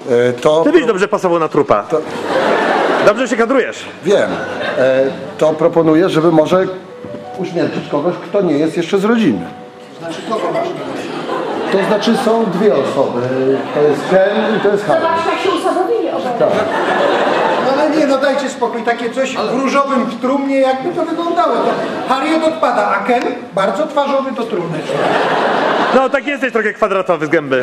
Ty byś dobrze pasował na trupa. Dobrze się kadrujesz. Wiem. To proponuję, żeby może uśmiercić kogoś, kto nie jest jeszcze z rodziny. Znaczy kogo masz na myśli? To znaczy są dwie osoby. To jest Ken i to jest Harry. Zobacz, tak się usadowili oboje. Tak. No ale nie, no dajcie spokój, takie coś w różowym trumnie, jakby to wyglądało. To Harriet odpada, a Ken bardzo twarzowy do trumny. No tak jesteś trochę kwadratowy z gęby.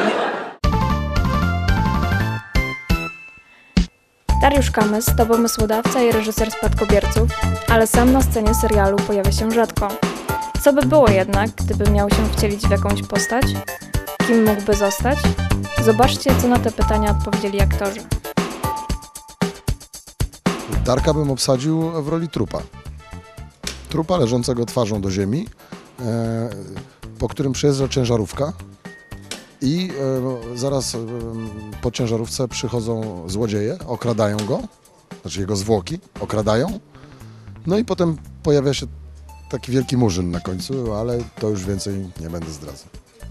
Dariusz Kamys to pomysłodawca i reżyser Spadkobierców, ale sam na scenie serialu pojawia się rzadko. Co by było jednak, gdyby miał się wcielić w jakąś postać? Kim mógłby zostać? Zobaczcie, co na te pytania odpowiedzieli aktorzy. Darka bym obsadził w roli trupa. Trupa leżącego twarzą do ziemi, po którym przejeżdża ciężarówka i zaraz po ciężarówce przychodzą złodzieje, okradają go, znaczy jego zwłoki, okradają, no i potem pojawia się taki wielki murzyn na końcu, ale to już więcej nie będę zdradzał.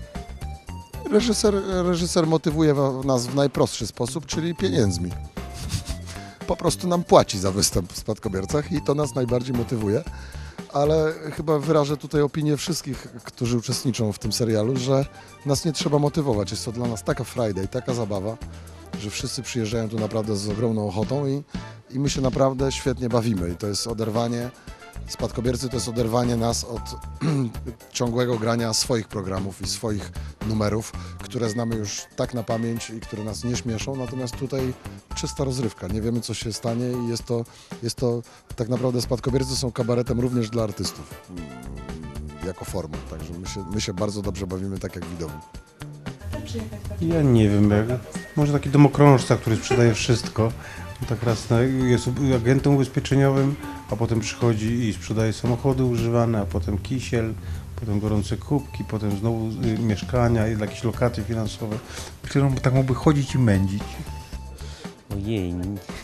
Reżyser motywuje nas w najprostszy sposób, czyli pieniędzmi. Po prostu nam płaci za występ w Spadkobiercach i to nas najbardziej motywuje, ale chyba wyrażę tutaj opinię wszystkich, którzy uczestniczą w tym serialu, że nas nie trzeba motywować. Jest to dla nas taka frajda i taka zabawa, że wszyscy przyjeżdżają tu naprawdę z ogromną ochotą i my się naprawdę świetnie bawimy i to jest oderwanie. Spadkobiercy to jest oderwanie nas od ciągłego grania swoich programów i swoich numerów, które znamy już tak na pamięć i które nas nie śmieszą, natomiast tutaj czysta rozrywka, nie wiemy co się stanie i jest to tak naprawdę Spadkobiercy są kabaretem również dla artystów jako formą, także my się bardzo dobrze bawimy tak jak widowi. Ja nie wiem, może taki domokrążca, który sprzedaje wszystko. Tak raz jest agentem ubezpieczeniowym, a potem przychodzi i sprzedaje samochody używane, a potem kisiel, potem gorące kubki, potem znowu mieszkania i jakieś lokaty finansowe. Myślę, że on tak mógłby chodzić i mędzić. Ojej.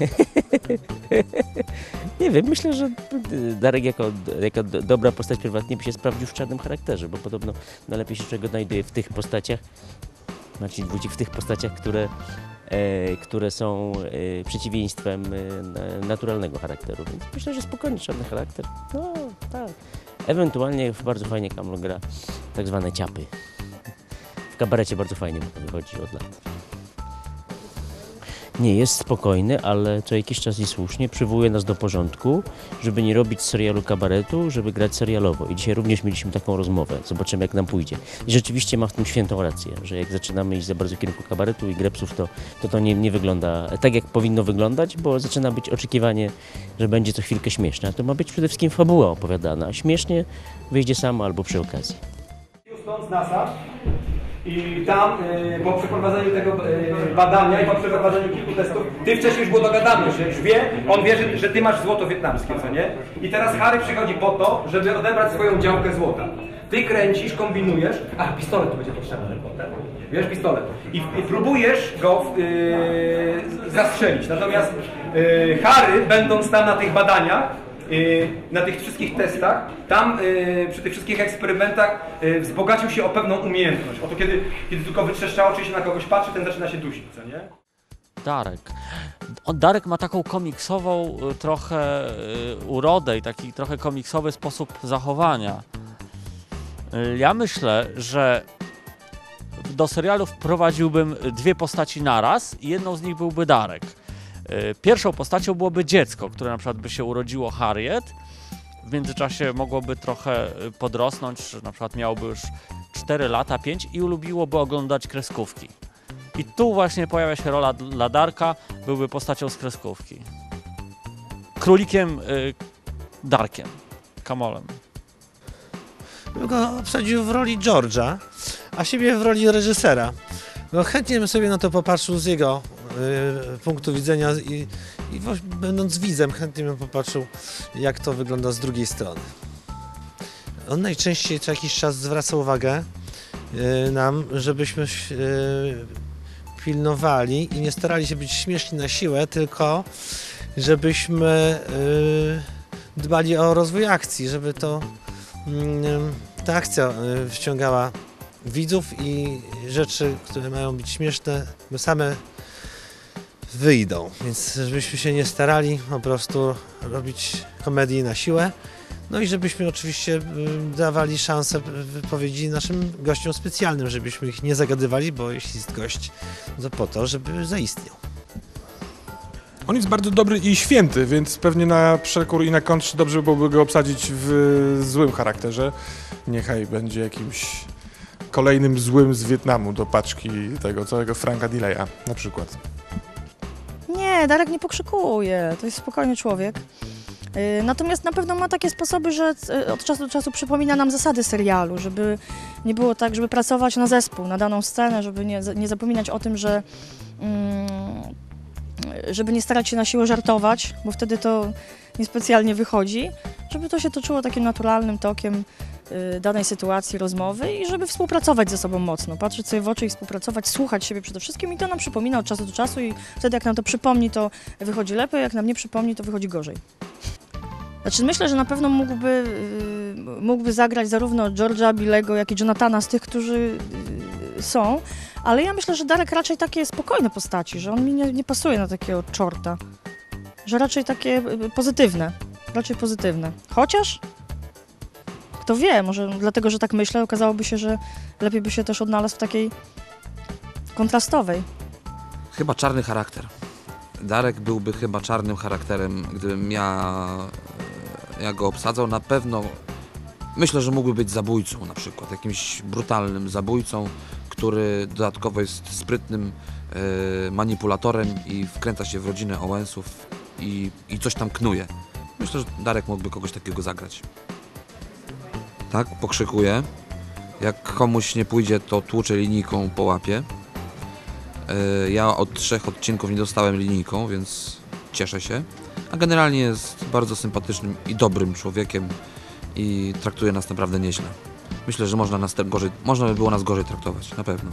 Nie wiem, myślę, że Darek jako dobra postać prywatnie by się sprawdził w czarnym charakterze, bo podobno najlepiej się czego znajduje w tych postaciach, Marcin Wójcik, w tych postaciach, które są przeciwieństwem naturalnego charakteru, więc myślę, że spokojnie czarny charakter, no tak. Ewentualnie bardzo fajnie Kamil gra tak zwane ciapy. W kabarecie bardzo fajnie mu to wychodzi od lat. Nie jest spokojny, ale co jakiś czas i słusznie przywołuje nas do porządku, żeby nie robić serialu kabaretu, żeby grać serialowo. I dzisiaj również mieliśmy taką rozmowę. Zobaczymy, jak nam pójdzie. I rzeczywiście ma w tym świętą rację, że jak zaczynamy iść za bardzo w kierunku kabaretu i grepsów, to nie wygląda tak, jak powinno wyglądać, bo zaczyna być oczekiwanie, że będzie co chwilkę śmieszne. A to ma być przede wszystkim fabuła opowiadana, a śmiesznie wyjdzie samo albo przy okazji. Stąd z NASA i tam po przeprowadzeniu tego badania i po przeprowadzeniu kilku testów, ty wcześniej już było dogadane, że już on wie, że ty masz złoto wietnamskie, co nie? I teraz Harry przychodzi po to, żeby odebrać swoją działkę złota. Ty kręcisz, kombinujesz, a pistolet tu będzie potrzebny potem, wiesz, pistolet. I próbujesz go zastrzelić, natomiast Harry, będąc tam na tych badaniach, na tych wszystkich testach, tam przy tych wszystkich eksperymentach wzbogacił się o pewną umiejętność. Oto kiedy tylko wytrzeszcza oczy i się na kogoś patrzy, ten zaczyna się dusić, co nie? Darek ma taką komiksową trochę urodę i taki trochę komiksowy sposób zachowania. Ja myślę, że do serialu wprowadziłbym dwie postaci naraz i jedną z nich byłby Darek. Pierwszą postacią byłoby dziecko, które na przykład by się urodziło Harriet. W międzyczasie mogłoby trochę podrosnąć, na przykład miałoby już 4 lata, 5 i lubiłoby oglądać kreskówki. I tu właśnie pojawia się rola dla Darka, byłby postacią z kreskówki. Królikiem Darkiem, Kamolem. Bym go obsadził w roli George'a, a siebie w roli reżysera. No, chętnie bym sobie na to popatrzył z jego punktu widzenia i będąc widzem, chętnie bym popatrzył, jak to wygląda z drugiej strony. On najczęściej co jakiś czas zwraca uwagę nam, żebyśmy pilnowali i nie starali się być śmieszni na siłę, tylko żebyśmy dbali o rozwój akcji, żeby ta akcja wciągała widzów i rzeczy, które mają być śmieszne, my same wyjdą. Więc żebyśmy się nie starali po prostu robić komedii na siłę. No i żebyśmy oczywiście dawali szansę wypowiedzi naszym gościom specjalnym, żebyśmy ich nie zagadywali, bo jeśli jest gość, to po to, żeby zaistniał. On jest bardzo dobry i święty, więc pewnie na przekór i na kontrze dobrze byłoby go obsadzić w złym charakterze. Niechaj będzie jakimś kolejnym złym z Wietnamu do paczki tego całego Franka Delaya na przykład. Nie, Darek nie pokrzykuje, to jest spokojny człowiek. Natomiast na pewno ma takie sposoby, że od czasu do czasu przypomina nam zasady serialu, żeby nie było tak, żeby pracować na zespół, na daną scenę, żeby nie zapominać o tym, że żeby nie starać się na siłę żartować, bo wtedy to niespecjalnie wychodzi, żeby to się toczyło takim naturalnym tokiem danej sytuacji, rozmowy i żeby współpracować ze sobą mocno, patrzeć sobie w oczy i współpracować, słuchać siebie przede wszystkim i to nam przypomina od czasu do czasu i wtedy jak nam to przypomni, to wychodzi lepiej, jak nam nie przypomni, to wychodzi gorzej. Znaczy myślę, że na pewno mógłby zagrać zarówno George'a, Billego, jak i Jonathana z tych, którzy są, ale ja myślę, że Darek raczej takie spokojne postaci, że on mi nie pasuje na takiego czorta, że raczej takie pozytywne, Chociaż, kto wie, może dlatego, że tak myślę, okazałoby się, że lepiej by się też odnalazł w takiej kontrastowej. Chyba czarny charakter. Darek byłby chyba czarnym charakterem, gdybym ja go obsadzał. Na pewno myślę, że mógłby być zabójcą na przykład, jakimś brutalnym zabójcą, który dodatkowo jest sprytnym manipulatorem i wkręca się w rodzinę Owensów i coś tam knuje. Myślę, że Darek mógłby kogoś takiego zagrać. Tak, pokrzykuje. Jak komuś nie pójdzie, to tłucze linijką po łapie. Ja od 3 odcinków nie dostałem linijką, więc cieszę się. A generalnie jest bardzo sympatycznym i dobrym człowiekiem i traktuje nas naprawdę nieźle. Myślę, że można by było nas gorzej traktować, na pewno.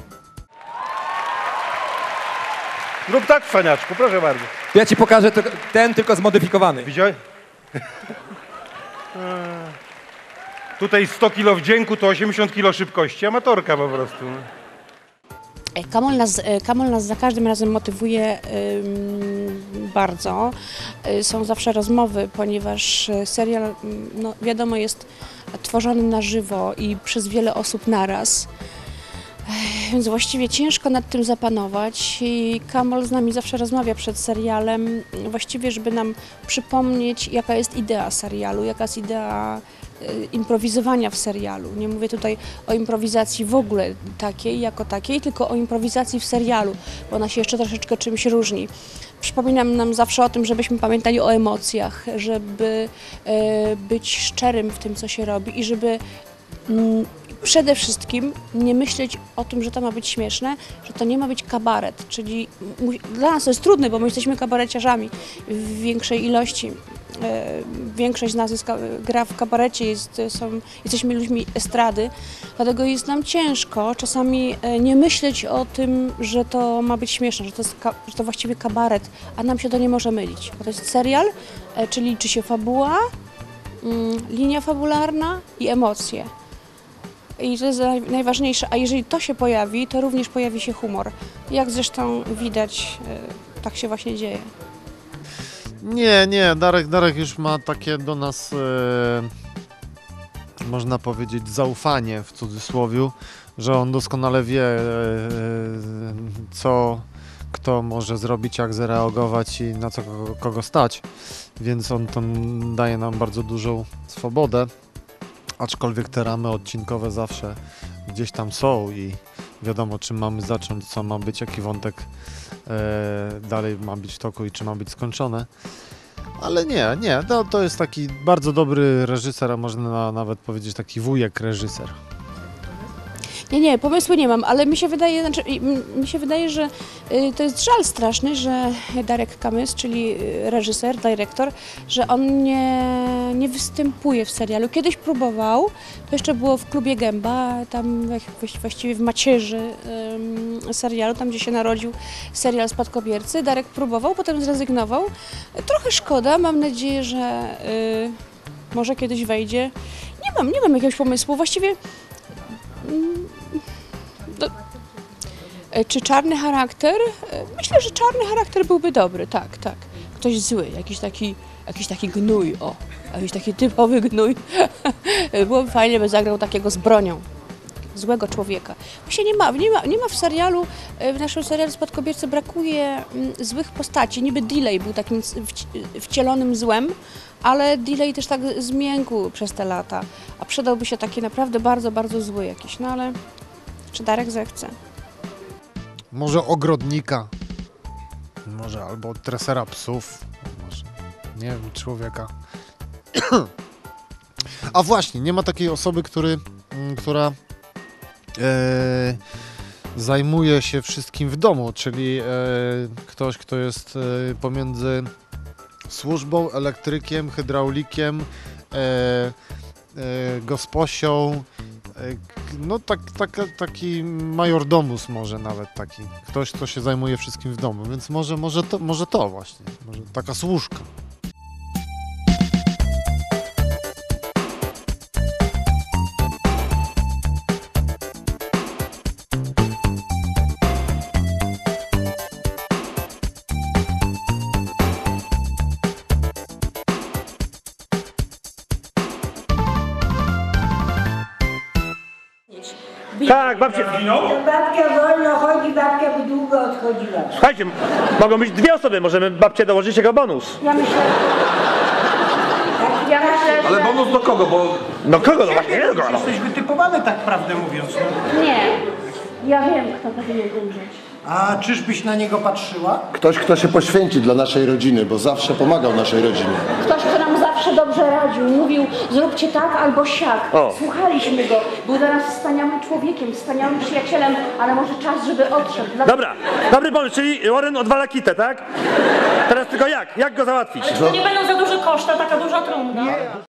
Rób tak, Faniaczku, proszę bardzo. Ja ci pokażę ten tylko zmodyfikowany. Widziałeś? Tutaj 100 kg wdzięku to 80 kg szybkości, amatorka po prostu. Kamol nas za każdym razem motywuje bardzo. Są zawsze rozmowy, ponieważ serial, no, wiadomo, jest tworzony na żywo i przez wiele osób naraz. Więc właściwie ciężko nad tym zapanować i Kamol z nami zawsze rozmawia przed serialem, właściwie żeby nam przypomnieć, jaka jest idea serialu, jaka jest idea improwizowania w serialu. Nie mówię tutaj o improwizacji w ogóle takiej, jako takiej, tylko o improwizacji w serialu, bo ona się jeszcze troszeczkę czymś różni. Przypominam nam zawsze o tym, żebyśmy pamiętali o emocjach, żeby być szczerym w tym, co się robi i żeby przede wszystkim nie myśleć o tym, że to ma być śmieszne, że to nie ma być kabaret, czyli dla nas to jest trudne, bo my jesteśmy kabareciarzami w większej ilości. Większość z nas gra w kabarecie, jesteśmy ludźmi estrady, dlatego jest nam ciężko czasami nie myśleć o tym, że to ma być śmieszne, że to właściwie kabaret, a nam się to nie może mylić. Bo to jest serial, czyli liczy się fabuła, linia fabularna i emocje. I to jest najważniejsze, a jeżeli to się pojawi, to również pojawi się humor. Jak zresztą widać, tak się właśnie dzieje. Nie, Darek już ma takie do nas, można powiedzieć, zaufanie w cudzysłowiu, że on doskonale wie, co kto może zrobić, jak zareagować i na co kogo stać, więc on tam daje nam bardzo dużą swobodę, aczkolwiek te ramy odcinkowe zawsze gdzieś tam są i wiadomo, czym mamy zacząć, co ma być, jaki wątek dalej ma być w toku i czy ma być skończone. Ale nie, to jest taki bardzo dobry reżyser, a można nawet powiedzieć taki wujek reżyser. Nie, pomysłu nie mam, ale mi się wydaje, że to jest żal straszny, że Darek Kamys, czyli reżyser, dyrektor, że on nie występuje w serialu. Kiedyś próbował, to jeszcze było w Klubie Gęba, tam właściwie w macierzy serialu, tam gdzie się narodził serial Spadkobiercy. Darek próbował, potem zrezygnował. Trochę szkoda, mam nadzieję, że może kiedyś wejdzie. Nie mam jakiegoś pomysłu, właściwie Czy czarny charakter? Myślę, że czarny charakter byłby dobry, tak. Ktoś zły, jakiś taki gnój, jakiś taki typowy gnój. Byłoby fajnie, by zagrał takiego z bronią. Złego człowieka. Właśnie nie ma w serialu, w naszym serialu Spadkobiercy brakuje złych postaci. Niby Delay był takim wcielonym złem, ale Delay też tak zmiękł przez te lata. A przydałby się taki naprawdę bardzo, bardzo zły jakiś. No ale czy Darek zechce? Może ogrodnika. Może albo tresera psów. Może, nie wiem, człowieka. A właśnie, nie ma takiej osoby, która zajmuje się wszystkim w domu, czyli ktoś, kto jest pomiędzy służbą, elektrykiem, hydraulikiem, gosposią, no taki majordomus może nawet taki, ktoś, kto się zajmuje wszystkim w domu, więc może to właśnie, może taka służka. Tak, babcia. Babcia wolno chodzi, babcia by długo odchodziła. Słuchajcie, mogą być dwie osoby, możemy babcie dołożyć jako bonus. Ja myślę, Ale bonus do kogo, bo... No kogo, no właśnie, nie do kogo. Jesteś wytypowany, tak prawdę mówiąc. No. Nie. Ja wiem, kto powinien umrzeć. A czyżbyś na niego patrzyła? Ktoś, kto się poświęci dla naszej rodziny, bo zawsze pomagał naszej rodzinie. Ktoś, kto nam zawsze dobrze radził, mówił zróbcie tak albo siak. O. Słuchaliśmy go, był dla nas wspaniałym człowiekiem, wspaniałym przyjacielem, ale może czas, żeby odszedł. Dobra, dobry pomysł, czyli Warren odwala kitę, tak? Teraz tylko jak? Jak go załatwić? To nie będą za duże koszty, taka duża trumna.